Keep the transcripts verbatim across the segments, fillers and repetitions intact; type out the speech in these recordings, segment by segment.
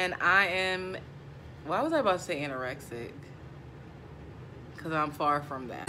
and I am, why was I about to say anorexic? Because I'm far from that.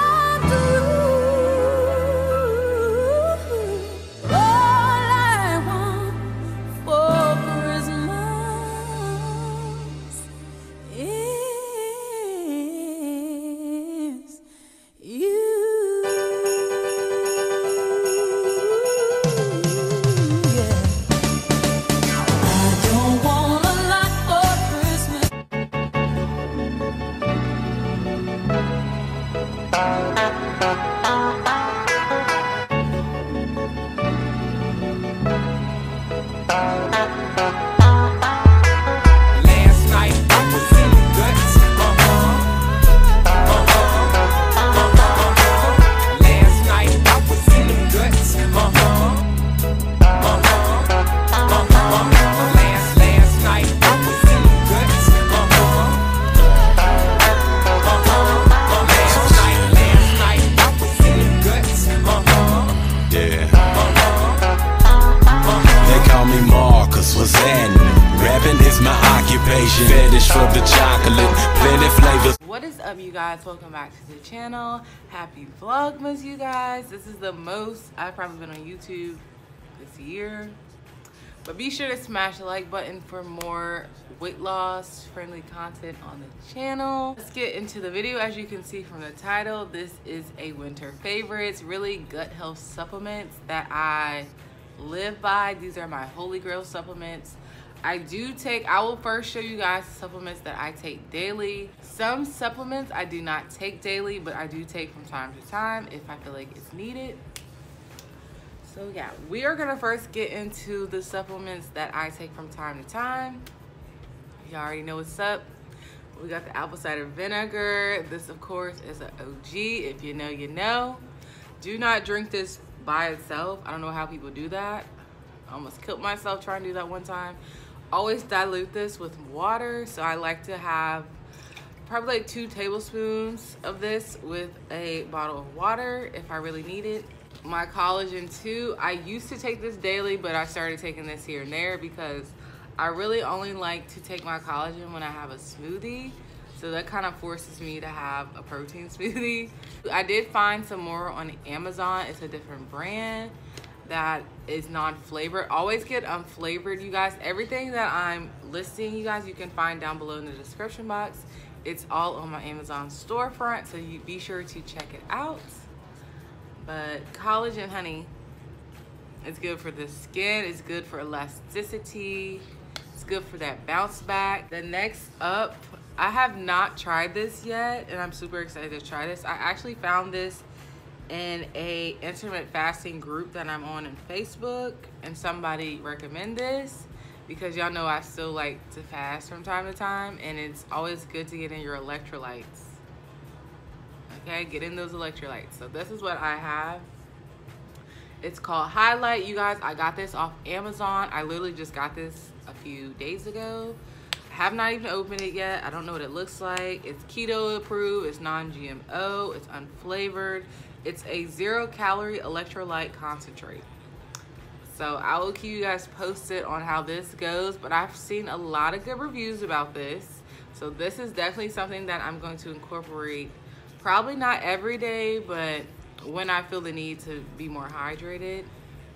Fetish for the chocolate, plenty flavors. What is up, you guys? Welcome back to the channel. Happy Vlogmas, you guys. This is the most I've probably been on YouTube this year. But be sure to smash the like button for more weight loss friendly content on the channel. Let's get into the video. As you can see from the title, this is a winter favorites, really gut health supplements that I live by. These are my holy grail supplements. I do take, I will first show you guys the supplements that I take daily. Some supplements I do not take daily, but I do take from time to time if I feel like it's needed. So yeah, we are gonna first get into the supplements that I take from time to time. You already know what's up. We got the apple cider vinegar. This of course is an O G. If you know, you know. Do not drink this by itself. I don't know how people do that. I almost killed myself trying to do that one time. Always dilute this with water, so I like to have probably like two tablespoons of this with a bottle of water if I really need it. My collagen too, I used to take this daily, but I started taking this here and there because I really only like to take my collagen when I have a smoothie, so that kind of forces me to have a protein smoothie. I did find some more on Amazon. It's a different brand that is non-flavored. Always get unflavored, you guys. Everything that I'm listing, you guys, you can find down below in the description box. It's all on my Amazon storefront, so you be sure to check it out. But collagen, honey, it's good for the skin, it's good for elasticity, it's good for that bounce back. The next up, I have not tried this yet, and I'm super excited to try this. I actually found this in a intermittent fasting group that I'm on in Facebook, and somebody recommended this because y'all know I still like to fast from time to time, and it's always good to get in your electrolytes. Okay, get in those electrolytes. So this is what I have. It's called Highlight, you guys. I got this off Amazon. I literally just got this a few days ago. Have not even opened it yet. I don't know what it looks like. It's keto approved, it's non-G M O, it's unflavored. It's a zero calorie electrolyte concentrate. So I will keep you guys posted on how this goes, but I've seen a lot of good reviews about this. So this is definitely something that I'm going to incorporate. Probably not every day, but when I feel the need to be more hydrated,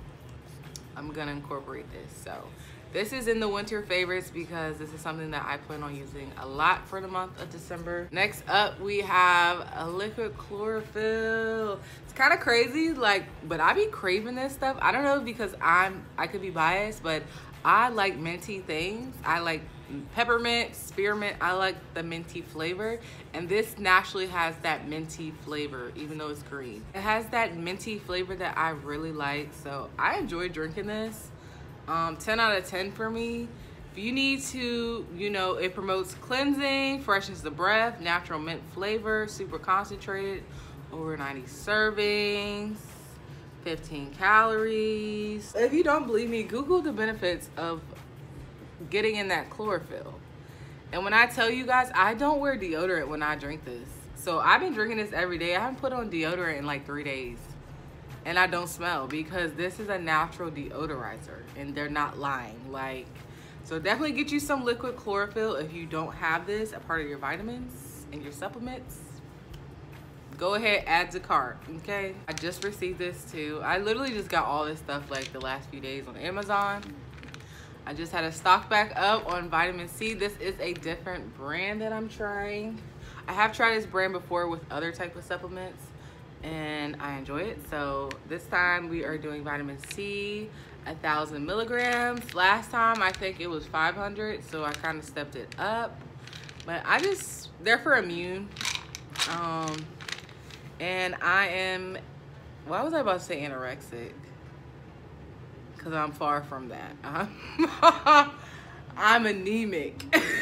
I'm gonna incorporate this. So this is in the winter favorites because this is something that I plan on using a lot for the month of December. Next up, we have a liquid chlorophyll. It's kind of crazy, like, but I be craving this stuff. I don't know, because I'm, I could be biased, but I like minty things. I like peppermint, spearmint. I like the minty flavor, and this naturally has that minty flavor, even though it's green. It has that minty flavor that I really like, so I enjoy drinking this. Um, ten out of ten for me. If you need to, you know, it promotes cleansing, freshens the breath, natural mint flavor, super concentrated, over ninety servings, fifteen calories. If you don't believe me, Google the benefits of getting in that chlorophyll. And when I tell you guys, I don't wear deodorant when I drink this. So I've been drinking this every day. I haven't put on deodorant in like three days. And I don't smell, because this is a natural deodorizer, and they're not lying. Like, So definitely get you some liquid chlorophyll if you don't have this, a part of your vitamins and your supplements. Go ahead, add to cart, okay? I just received this too. I literally just got all this stuff like the last few days on Amazon. I just had a stock back up on vitamin C. This is a different brand that I'm trying. I have tried this brand before with other type of supplements and I enjoy it. So this time we are doing vitamin C, a thousand milligrams. Last time I think it was five hundred, so I kind of stepped it up. But I just, they're for immune. Um, and I am, why was I about to say anorexic? Because I'm far from that. Uh-huh. I'm anemic,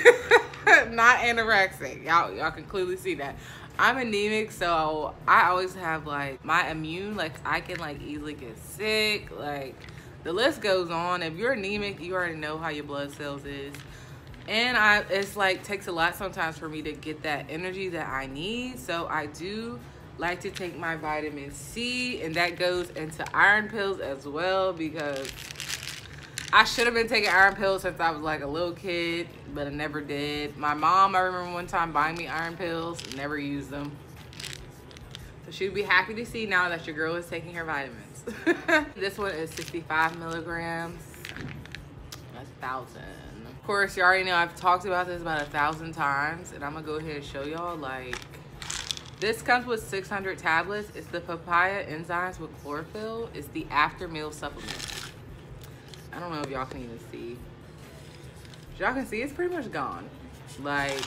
not anorexic. Y'all, y'all can clearly see that. I'm anemic, so I always have like my immune, like I can like easily get sick. Like the list goes on. If you're anemic, you already know how your blood cells is. And I, it's like takes a lot sometimes for me to get that energy that I need. So I do like to take my vitamin C, and that goes into iron pills as well, because I should have been taking iron pills since I was like a little kid, but I never did. My mom, I remember one time buying me iron pills, never used them. So she'd be happy to see now that your girl is taking her vitamins. This one is sixty-five milligrams. That's a thousand. Of course, you already know I've talked about this about a thousand times, and I'm gonna go ahead and show y'all. Like, this comes with six hundred tablets. It's the papaya enzymes with chlorophyll. It's the after meal supplement. I don't know if y'all can even see. Y'all can see it's pretty much gone. Like,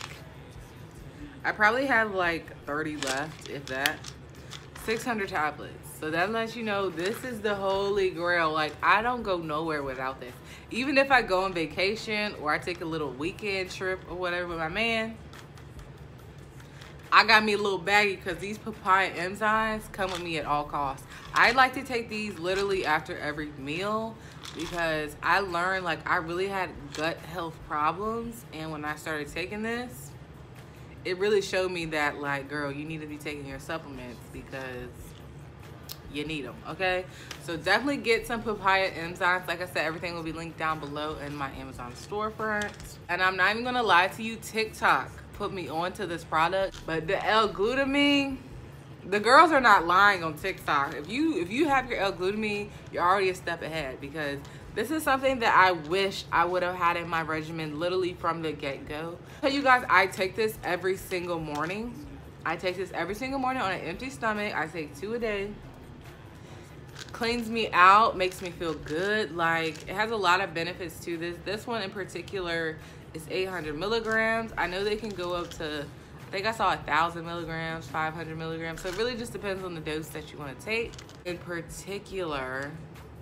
I probably have like thirty left, if that. six hundred tablets. So that lets you know this is the holy grail. Like, I don't go nowhere without this. Even if I go on vacation or I take a little weekend trip or whatever with my man, I got me a little baggie because these papaya enzymes come with me at all costs. I like to take these literally after every meal because I learned, like, I really had gut health problems, and when I started taking this, it really showed me that, like, girl, you need to be taking your supplements because you need them, okay? So definitely get some papaya enzymes. Like I said, everything will be linked down below in my Amazon storefront. And I'm not even gonna lie to you, TikTok put me onto this product, but the L-glutamine, the girls are not lying on TikTok. If you if you have your L-glutamine, you're already a step ahead, because this is something that I wish I would have had in my regimen literally from the get-go. So you guys, I take this every single morning. I take this every single morning on an empty stomach. I take two a day. Cleans me out, makes me feel good. Like, it has a lot of benefits to this. This one in particular is eight hundred milligrams. I know they can go up to, I think I saw a thousand milligrams, five hundred milligrams. So it really just depends on the dose that you want to take. In particular,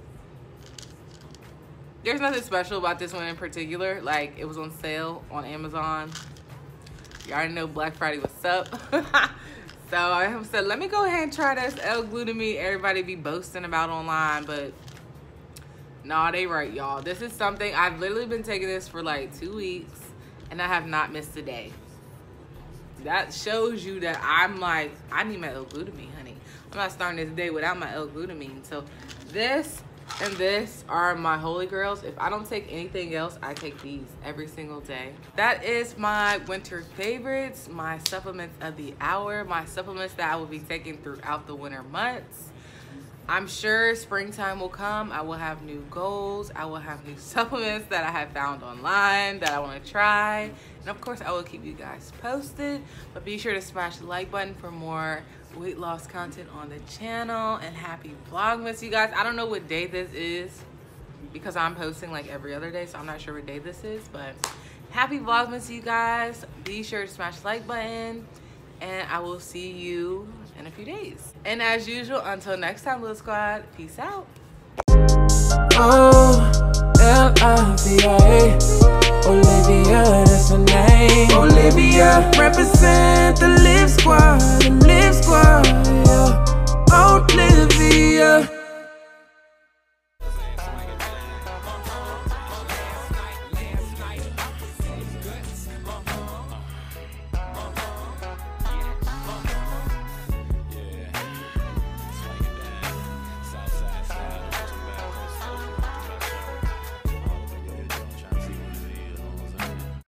there's nothing special about this one in particular. Like, it was on sale on Amazon. You already know Black Friday, what's up? So I said, let me go ahead and try this L-glutamine everybody be boasting about online, but nah, they right, y'all. This is something, I've literally been taking this for like two weeks and I have not missed a day. That shows you that I'm like, I need my L-glutamine, honey. I'm not starting this day without my L-glutamine. So this and this are my holy grails. If I don't take anything else, I take these every single day. That is my winter favorites, my supplements of the hour, my supplements that I will be taking throughout the winter months. I'm sure springtime will come. I will have new goals. I will have new supplements that I have found online that I want to try. And of course, I will keep you guys posted. But be sure to smash the like button for more weight loss content on the channel. And happy Vlogmas, you guys. I don't know what day this is because I'm posting like every other day, so I'm not sure what day this is. But happy Vlogmas, you guys. Be sure to smash the like button. And I will see you in a few days. And as usual, until next time, Little Squad, peace out. Oh, L I V I A, Olivia, that's her name. Olivia, represent.